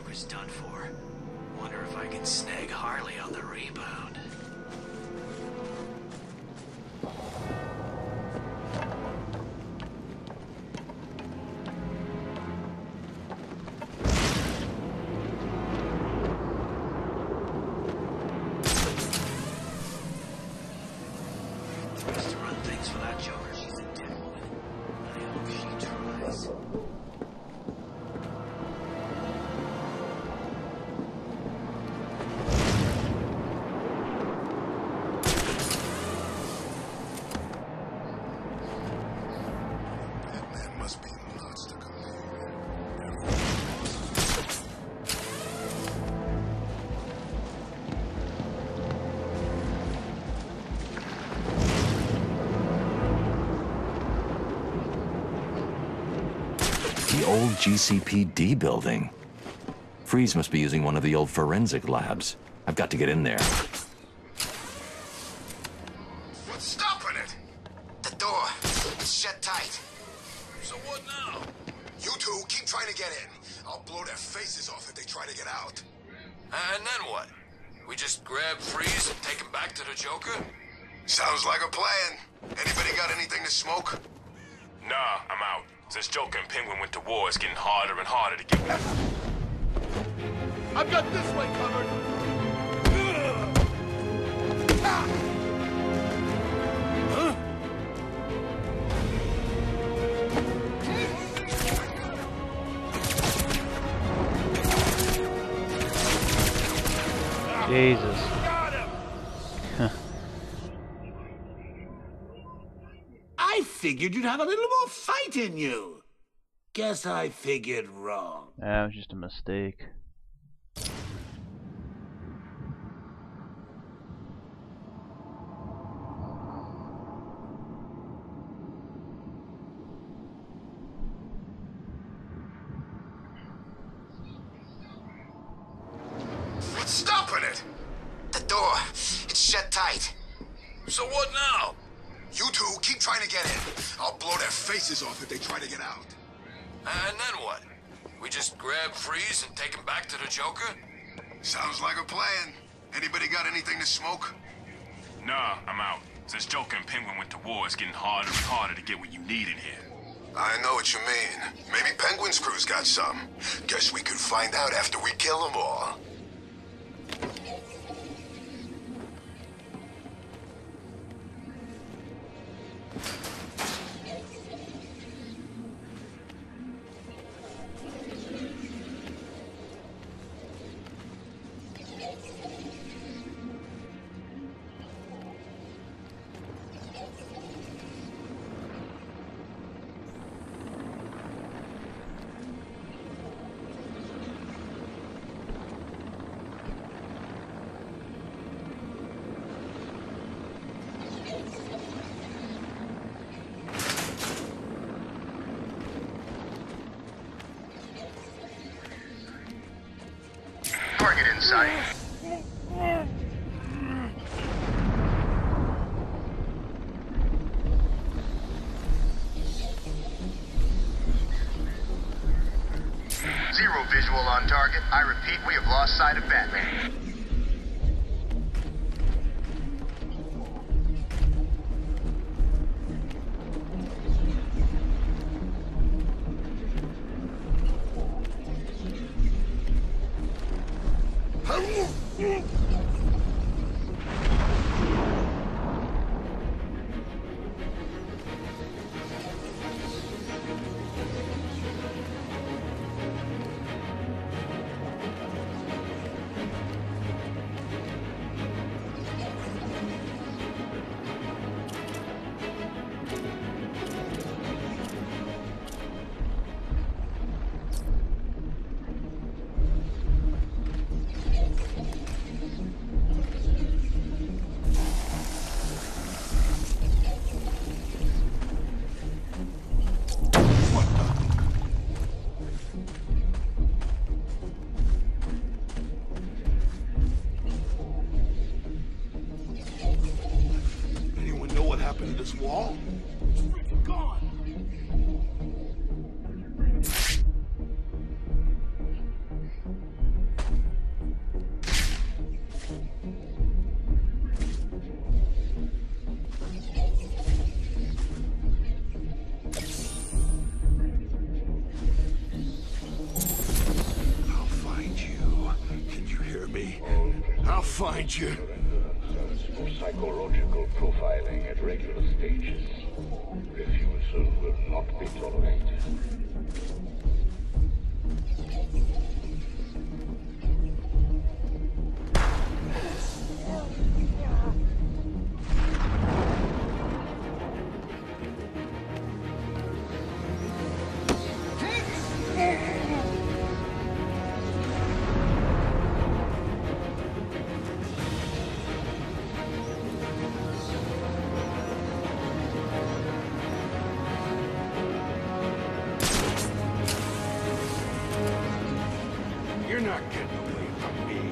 Joker's done for. Wonder if I can snag Harley on the rebound. Used to run things for that Joker. She's a dead woman. I hope she tries. The old GCPD building. Freeze must be using one of the old forensic labs. I've got to get in there. What's stopping it? The door. It's shut tight. So what now? You two keep trying to get in. I'll blow their faces off if they try to get out. And then what? We just grab Freeze and take him back to the Joker? Sounds like a plan. Anybody got anything to smoke? Nah, I'm out. Since Joker and Penguin went to war, it's getting harder and harder to get... I've got this way covered. Jesus. I figured you'd have a little more fight in you. Guess I figured wrong. That was just a mistake. What's stopping it? The door. It's shut tight. So what now? You two keep trying to get in. I'll blow their faces off if they try to get out. And then what? We just grab Freeze and take him back to the Joker? Sounds like a plan. Anybody got anything to smoke? Nah, I'm out. Since Joker and Penguin went to war, it's getting harder and harder to get what you need in here. I know what you mean. Maybe Penguin's crew's got some. Guess we could find out after we kill them all. Target in sight. Zero visual on target. I repeat, we have lost sight of Batman. This wall? It's freaking gone. find you. For psychological profiling at regular stages. Refusal will not be tolerated. You're not getting away from me.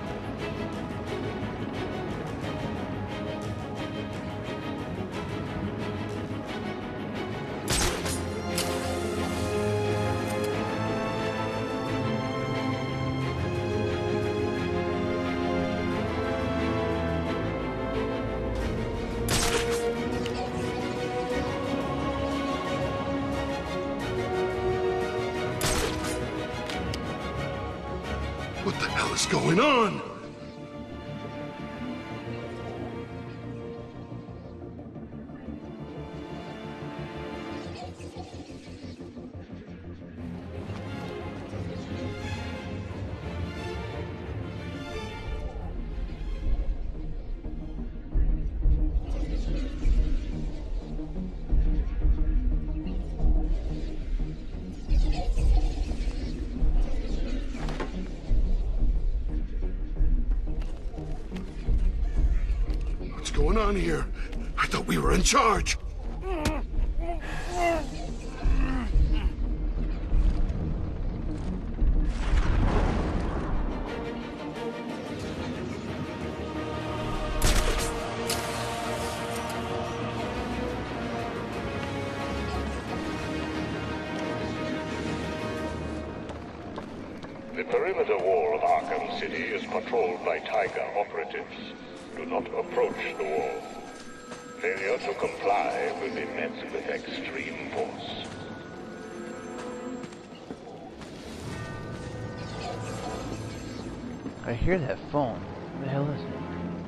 What the hell is going on? What's going on here? I thought we were in charge. The perimeter wall of Arkham City is controlled by Tiger operatives. Do not approach the wall. Failure to comply will be met with extreme force. I hear that phone. What the hell is it?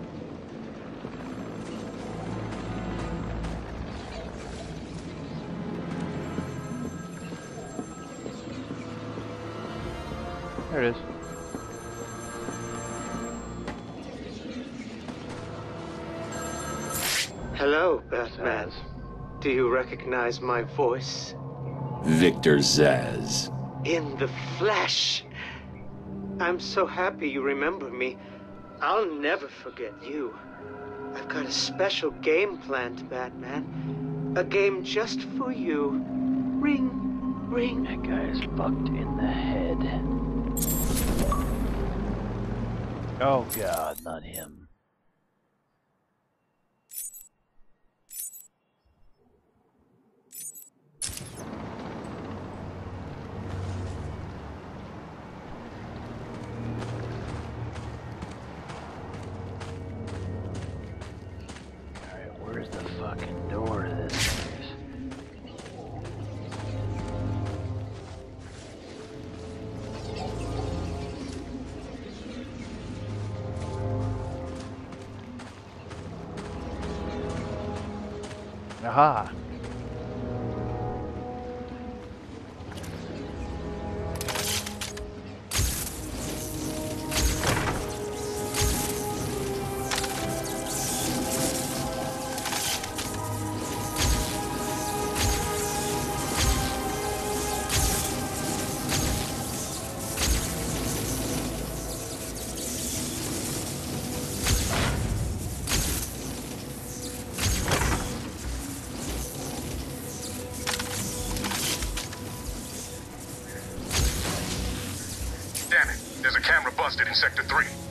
There it is. Hello, Batman. Do you recognize my voice? Victor Zsasz. In the flesh. I'm so happy you remember me. I'll never forget you. I've got a special game planned, Batman. A game just for you. Ring, ring. That guy is fucked in the head. Oh god, not him. Where's the fucking door to this place? Aha! Damn it, there's a camera busted in Sector 3.